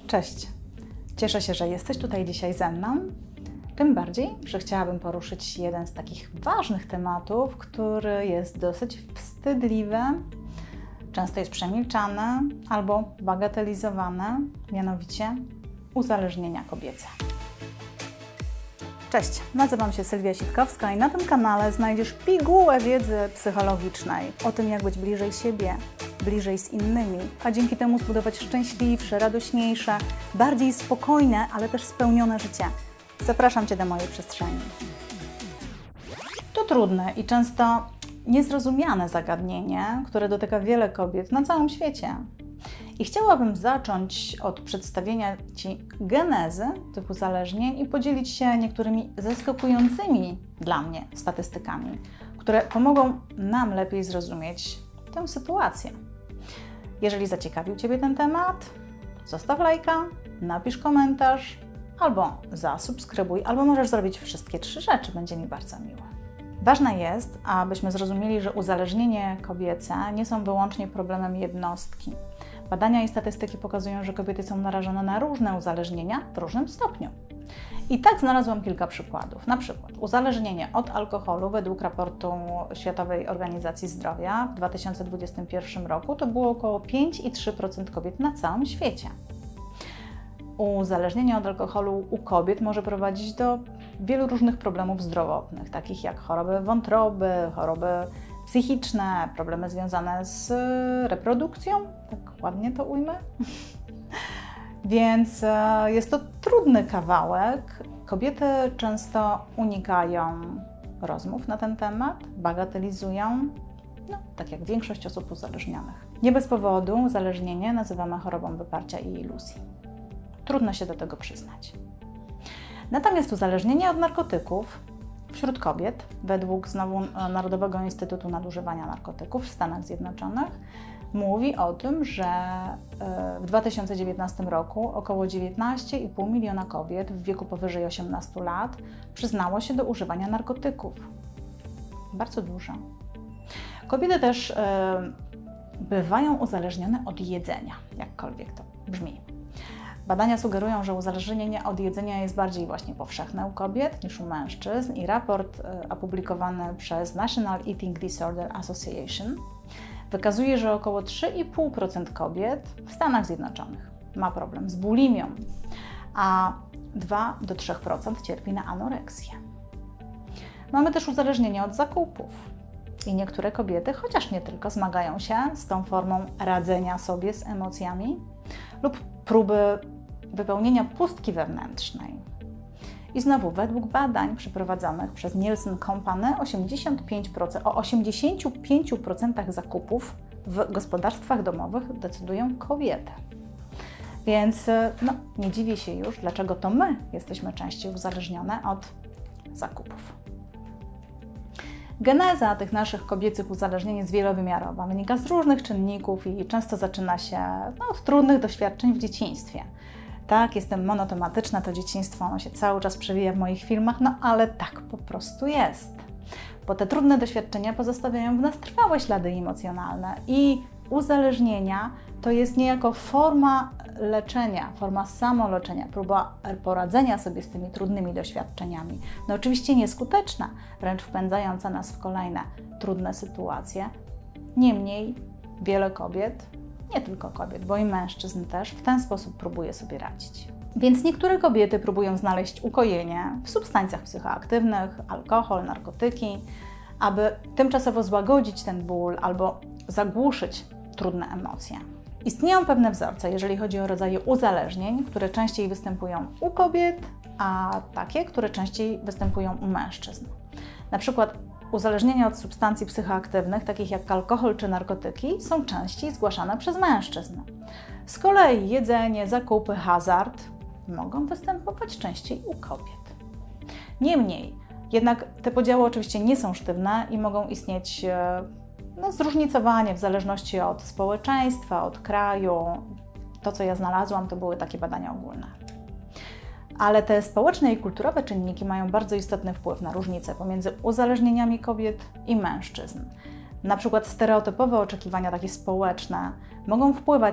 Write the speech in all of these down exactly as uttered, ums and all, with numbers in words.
Cześć! Cieszę się, że jesteś tutaj dzisiaj ze mną. Tym bardziej, że chciałabym poruszyć jeden z takich ważnych tematów, który jest dosyć wstydliwy, często jest przemilczany albo bagatelizowany, mianowicie uzależnienia kobiece. Cześć, nazywam się Sylwia Sitkowska i na tym kanale znajdziesz pigułę wiedzy psychologicznej o tym, jak być bliżej siebie, bliżej z innymi, a dzięki temu zbudować szczęśliwsze, radośniejsze, bardziej spokojne, ale też spełnione życie. Zapraszam Cię do mojej przestrzeni. To trudne i często niezrozumiane zagadnienie, które dotyka wiele kobiet na całym świecie. I chciałabym zacząć od przedstawienia Ci genezy tych uzależnień i podzielić się niektórymi zaskakującymi dla mnie statystykami, które pomogą nam lepiej zrozumieć tę sytuację. Jeżeli zaciekawił Ciebie ten temat, zostaw lajka, napisz komentarz, albo zasubskrybuj, albo możesz zrobić wszystkie trzy rzeczy, będzie mi bardzo miło. Ważne jest, abyśmy zrozumieli, że uzależnienie kobiece nie są wyłącznie problemem jednostki. Badania i statystyki pokazują, że kobiety są narażone na różne uzależnienia w różnym stopniu. I tak znalazłam kilka przykładów. Na przykład uzależnienie od alkoholu według raportu Światowej Organizacji Zdrowia w dwa tysiące dwudziestym pierwszym roku to było około pięć przecinek trzy procent kobiet na całym świecie. Uzależnienie od alkoholu u kobiet może prowadzić do wielu różnych problemów zdrowotnych, takich jak choroby wątroby, choroby psychiczne, problemy związane z reprodukcją, tak ładnie to ujmę. Więc jest to trudny kawałek. Kobiety często unikają rozmów na ten temat, bagatelizują, no, tak jak większość osób uzależnionych. Nie bez powodu uzależnienie nazywamy chorobą wyparcia i iluzji. Trudno się do tego przyznać. Natomiast uzależnienie od narkotyków wśród kobiet, według znowu Narodowego Instytutu Nadużywania Narkotyków w Stanach Zjednoczonych, mówi o tym, że w dwa tysiące dziewiętnastym roku około dziewiętnaście i pół miliona kobiet w wieku powyżej osiemnastu lat przyznało się do używania narkotyków. Bardzo dużo. Kobiety też bywają uzależnione od jedzenia, jakkolwiek to brzmi. Badania sugerują, że uzależnienie od jedzenia jest bardziej właśnie powszechne u kobiet niż u mężczyzn i raport opublikowany przez National Eating Disorder Association wykazuje, że około trzy i pół procent kobiet w Stanach Zjednoczonych ma problem z bulimią, a dwa do trzech procent cierpi na anoreksję. Mamy też uzależnienie od zakupów i niektóre kobiety, chociaż nie tylko, zmagają się z tą formą radzenia sobie z emocjami lub próby wypełnienia pustki wewnętrznej. I znowu, według badań przeprowadzonych przez Nielsen Company, osiemdziesiąt pięć procent, o osiemdziesięciu pięciu procentach zakupów w gospodarstwach domowych decydują kobiety. Więc no, nie dziwię się już, dlaczego to my jesteśmy częściej uzależnione od zakupów. Geneza tych naszych kobiecych uzależnień jest wielowymiarowa, wynika z różnych czynników i często zaczyna się no, od trudnych doświadczeń w dzieciństwie. Tak, jestem monotematyczna, to dzieciństwo ono się cały czas przewija w moich filmach, no ale tak po prostu jest. Bo te trudne doświadczenia pozostawiają w nas trwałe ślady emocjonalne i uzależnienia to jest niejako forma leczenia, forma samoleczenia, próba poradzenia sobie z tymi trudnymi doświadczeniami. No oczywiście nieskuteczna, wręcz wpędzająca nas w kolejne trudne sytuacje. Niemniej wiele kobiet, nie tylko kobiet, bo i mężczyzn też, w ten sposób próbuje sobie radzić. Więc niektóre kobiety próbują znaleźć ukojenie w substancjach psychoaktywnych, alkohol, narkotyki, aby tymczasowo złagodzić ten ból albo zagłuszyć trudne emocje. Istnieją pewne wzorce, jeżeli chodzi o rodzaje uzależnień, które częściej występują u kobiet, a takie, które częściej występują u mężczyzn. Na przykład uzależnienia od substancji psychoaktywnych, takich jak alkohol czy narkotyki, są częściej zgłaszane przez mężczyzn. Z kolei jedzenie, zakupy, hazard mogą występować częściej u kobiet. Niemniej, jednak te podziały oczywiście nie są sztywne i mogą istnieć no, zróżnicowanie w zależności od społeczeństwa, od kraju. To, co ja znalazłam, to były takie badania ogólne. Ale te społeczne i kulturowe czynniki mają bardzo istotny wpływ na różnice pomiędzy uzależnieniami kobiet i mężczyzn. Na przykład stereotypowe oczekiwania takie społeczne mogą wpływać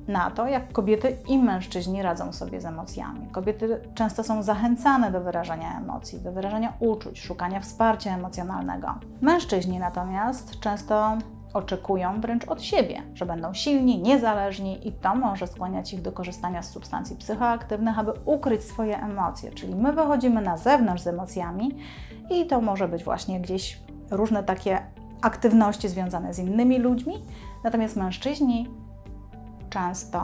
na to, jak kobiety i mężczyźni radzą sobie z emocjami. Kobiety często są zachęcane do wyrażania emocji, do wyrażania uczuć, szukania wsparcia emocjonalnego. Mężczyźni natomiast często oczekują wręcz od siebie, że będą silni, niezależni i to może skłaniać ich do korzystania z substancji psychoaktywnych, aby ukryć swoje emocje. Czyli my wychodzimy na zewnątrz z emocjami i to może być właśnie gdzieś różne takie aktywności związane z innymi ludźmi, natomiast mężczyźni często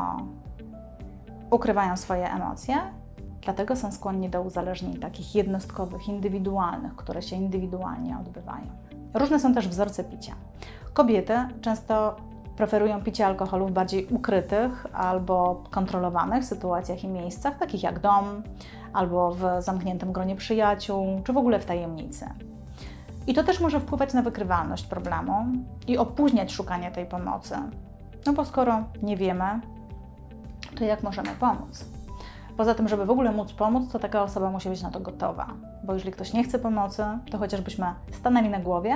ukrywają swoje emocje, dlatego są skłonni do uzależnień takich jednostkowych, indywidualnych, które się indywidualnie odbywają. Różne są też wzorce picia. Kobiety często preferują picie alkoholu w bardziej ukrytych albo kontrolowanych sytuacjach i miejscach, takich jak dom, albo w zamkniętym gronie przyjaciół, czy w ogóle w tajemnicy. I to też może wpływać na wykrywalność problemu i opóźniać szukanie tej pomocy. No bo skoro nie wiemy, to jak możemy pomóc? Poza tym, żeby w ogóle móc pomóc, to taka osoba musi być na to gotowa. Bo jeżeli ktoś nie chce pomocy, to chociażbyśmy stanęli na głowie,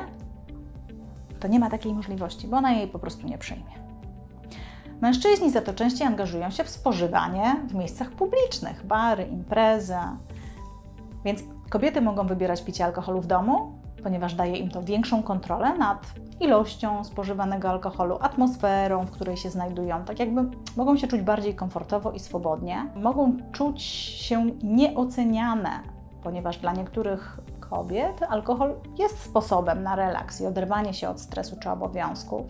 to nie ma takiej możliwości, bo ona jej po prostu nie przyjmie. Mężczyźni za to częściej angażują się w spożywanie w miejscach publicznych, bary, imprezy. Więc kobiety mogą wybierać picie alkoholu w domu, ponieważ daje im to większą kontrolę nad ilością spożywanego alkoholu, atmosferą, w której się znajdują, tak jakby mogą się czuć bardziej komfortowo i swobodnie. Mogą czuć się nieoceniane, ponieważ dla niektórych kobiet alkohol jest sposobem na relaks i oderwanie się od stresu czy obowiązków.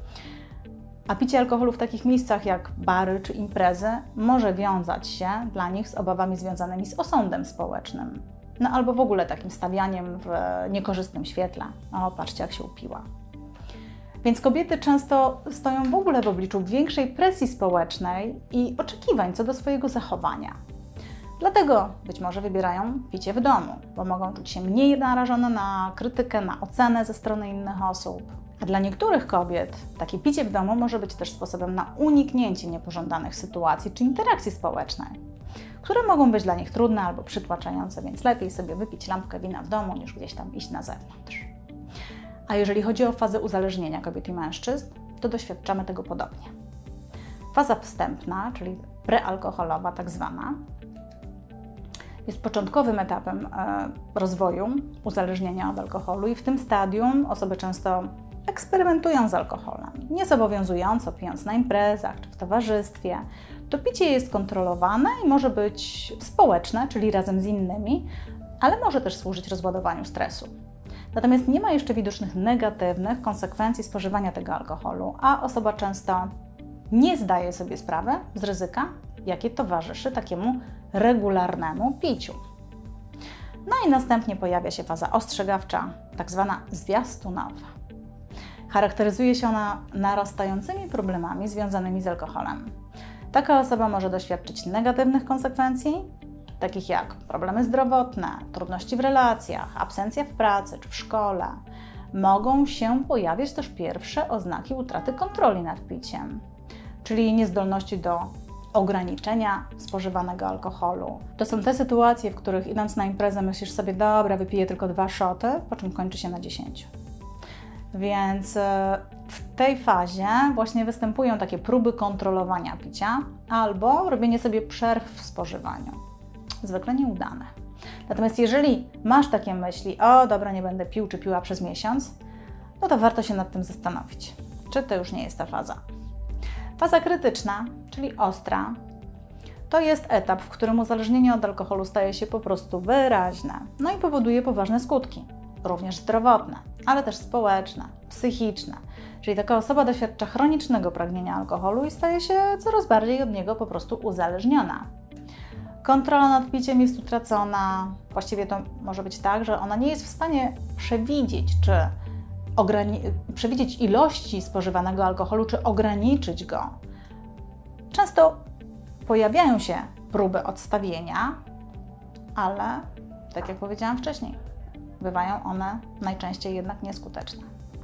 A picie alkoholu w takich miejscach jak bary czy imprezy może wiązać się dla nich z obawami związanymi z osądem społecznym. No albo w ogóle takim stawianiem w niekorzystnym świetle. O, patrzcie, jak się upiła. Więc kobiety często stoją w ogóle w obliczu większej presji społecznej i oczekiwań co do swojego zachowania. Dlatego być może wybierają picie w domu, bo mogą czuć się mniej narażone na krytykę, na ocenę ze strony innych osób. A dla niektórych kobiet takie picie w domu może być też sposobem na uniknięcie niepożądanych sytuacji czy interakcji społecznej, które mogą być dla nich trudne albo przytłaczające, więc lepiej sobie wypić lampkę wina w domu, niż gdzieś tam iść na zewnątrz. A jeżeli chodzi o fazę uzależnienia kobiet i mężczyzn, to doświadczamy tego podobnie. Faza wstępna, czyli prealkoholowa tak zwana, jest początkowym etapem e, rozwoju uzależnienia od alkoholu i w tym stadium osoby często eksperymentują z alkoholem. Niezobowiązująco pijąc na imprezach czy w towarzystwie. To picie jest kontrolowane i może być społeczne, czyli razem z innymi, ale może też służyć rozładowaniu stresu. Natomiast nie ma jeszcze widocznych negatywnych konsekwencji spożywania tego alkoholu, a osoba często nie zdaje sobie sprawy z ryzyka, jakie towarzyszy takiemu regularnemu piciu. No i następnie pojawia się faza ostrzegawcza, tak zwana zwiastunowa. Charakteryzuje się ona narastającymi problemami związanymi z alkoholem. Taka osoba może doświadczyć negatywnych konsekwencji, takich jak problemy zdrowotne, trudności w relacjach, absencja w pracy czy w szkole. Mogą się pojawiać też pierwsze oznaki utraty kontroli nad piciem, czyli niezdolności do ograniczenia spożywanego alkoholu. To są te sytuacje, w których idąc na imprezę myślisz sobie, dobra, wypiję tylko dwa szoty, po czym kończy się na dziesięciu. Więc w tej fazie właśnie występują takie próby kontrolowania picia albo robienie sobie przerw w spożywaniu. Zwykle nieudane. Natomiast jeżeli masz takie myśli, o dobra, nie będę pił czy piła przez miesiąc, no to warto się nad tym zastanowić, czy to już nie jest ta faza. Faza krytyczna, czyli ostra, to jest etap, w którym uzależnienie od alkoholu staje się po prostu wyraźne, no i powoduje poważne skutki, również zdrowotne, ale też społeczne, psychiczne. Czyli taka osoba doświadcza chronicznego pragnienia alkoholu i staje się coraz bardziej od niego po prostu uzależniona. Kontrola nad piciem jest utracona. Właściwie to może być tak, że ona nie jest w stanie przewidzieć, czy ograni- przewidzieć ilości spożywanego alkoholu, czy ograniczyć go. Często pojawiają się próby odstawienia, ale, tak jak powiedziałam wcześniej, bywają one najczęściej jednak nieskuteczne.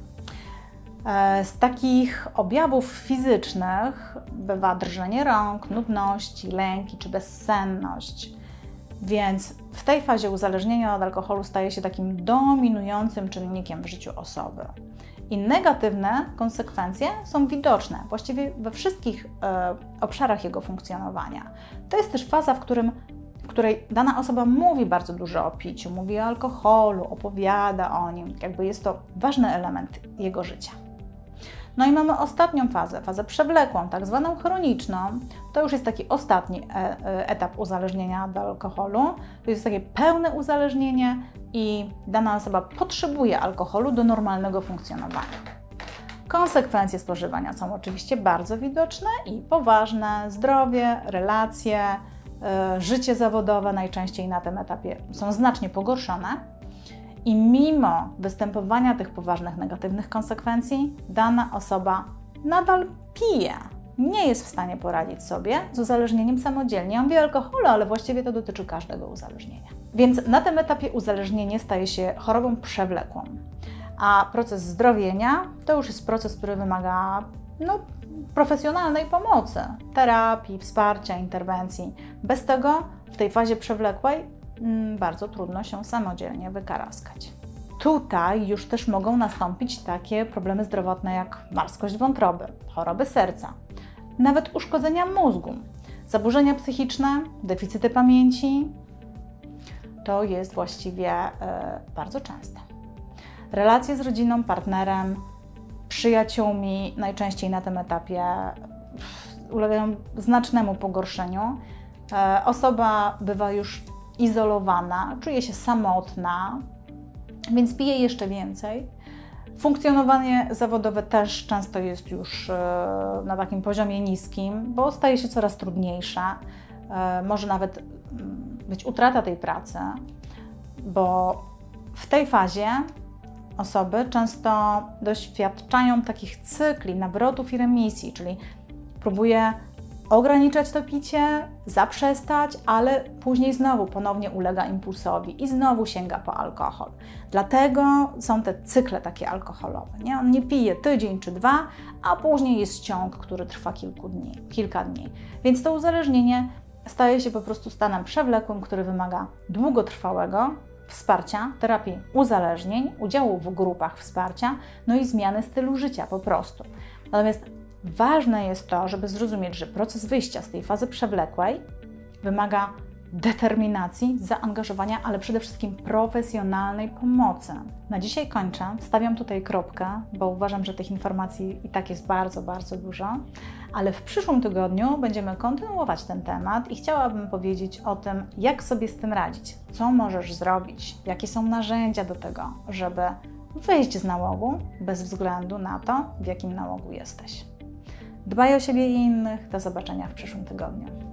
Z takich objawów fizycznych bywa drżenie rąk, nudności, lęki czy bezsenność. Więc w tej fazie uzależnienie od alkoholu staje się takim dominującym czynnikiem w życiu osoby. I negatywne konsekwencje są widoczne właściwie we wszystkich e, obszarach jego funkcjonowania. To jest też faza, w, którym, w której dana osoba mówi bardzo dużo o piciu, mówi o alkoholu, opowiada o nim, jakby jest to ważny element jego życia. No i mamy ostatnią fazę, fazę przewlekłą, tak zwaną chroniczną. To już jest taki ostatni etap uzależnienia od alkoholu. To jest takie pełne uzależnienie i dana osoba potrzebuje alkoholu do normalnego funkcjonowania. Konsekwencje spożywania są oczywiście bardzo widoczne i poważne. Zdrowie, relacje, życie zawodowe najczęściej na tym etapie są znacznie pogorszone. I mimo występowania tych poważnych negatywnych konsekwencji, dana osoba nadal pije. Nie jest w stanie poradzić sobie z uzależnieniem samodzielnie. Ja mówię o alkoholu, ale właściwie to dotyczy każdego uzależnienia. Więc na tym etapie uzależnienie staje się chorobą przewlekłą. A proces zdrowienia to już jest proces, który wymaga no, profesjonalnej pomocy, terapii, wsparcia, interwencji. Bez tego w tej fazie przewlekłej bardzo trudno się samodzielnie wykaraskać. Tutaj już też mogą nastąpić takie problemy zdrowotne jak marskość wątroby, choroby serca, nawet uszkodzenia mózgu, zaburzenia psychiczne, deficyty pamięci. To jest właściwie e, bardzo częste. Relacje z rodziną, partnerem, przyjaciółmi najczęściej na tym etapie ulegają znacznemu pogorszeniu. E, osoba bywa już izolowana, czuje się samotna, więc pije jeszcze więcej. Funkcjonowanie zawodowe też często jest już na takim poziomie niskim, bo staje się coraz trudniejsze. Może nawet być utrata tej pracy, bo w tej fazie osoby często doświadczają takich cykli nawrotów i remisji, czyli próbuje ograniczać to picie, zaprzestać, ale później znowu ponownie ulega impulsowi i znowu sięga po alkohol. Dlatego są te cykle takie alkoholowe. Nie? On nie pije tydzień czy dwa, a później jest ciąg, który trwa kilku dni, kilka dni. Więc to uzależnienie staje się po prostu stanem przewlekłym, który wymaga długotrwałego wsparcia, terapii uzależnień, udziału w grupach wsparcia, no i zmiany stylu życia po prostu. Natomiast ważne jest to, żeby zrozumieć, że proces wyjścia z tej fazy przewlekłej wymaga determinacji, zaangażowania, ale przede wszystkim profesjonalnej pomocy. Na dzisiaj kończę. Stawiam tutaj kropkę, bo uważam, że tych informacji i tak jest bardzo, bardzo dużo, ale w przyszłym tygodniu będziemy kontynuować ten temat i chciałabym powiedzieć o tym, jak sobie z tym radzić, co możesz zrobić, jakie są narzędzia do tego, żeby wyjść z nałogu bez względu na to, w jakim nałogu jesteś. Dbaj o siebie i innych. Do zobaczenia w przyszłym tygodniu.